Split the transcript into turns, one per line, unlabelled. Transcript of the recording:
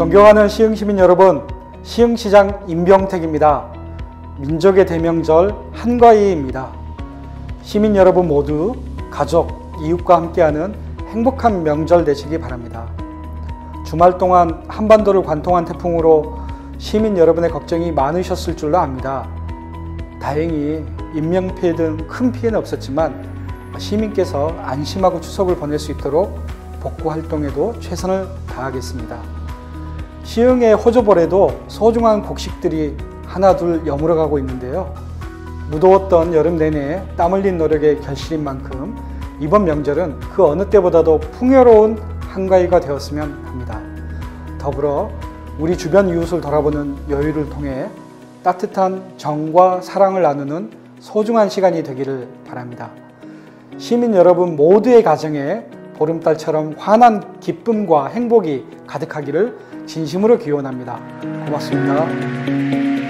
존경하는 시흥시민 여러분, 시흥시장 임병택입니다. 민족의 대명절 한가위입니다. 시민 여러분 모두 가족, 이웃과 함께하는 행복한 명절 되시기 바랍니다. 주말 동안 한반도를 관통한 태풍으로 시민 여러분의 걱정이 많으셨을 줄로 압니다. 다행히 인명피해 등 큰 피해는 없었지만 시민께서 안심하고 추석을 보낼 수 있도록 복구 활동에도 최선을 다하겠습니다. 시흥의 호조벌에도 소중한 곡식들이 하나둘 여물어가고 있는데요. 무더웠던 여름 내내 땀 흘린 노력의 결실인 만큼 이번 명절은 그 어느 때보다도 풍요로운 한가위가 되었으면 합니다. 더불어 우리 주변 이웃을 돌아보는 여유를 통해 따뜻한 정과 사랑을 나누는 소중한 시간이 되기를 바랍니다. 시민 여러분 모두의 가정에 보름달처럼 환한 기쁨과 행복이 가득하기를 진심으로 기원합니다. 고맙습니다.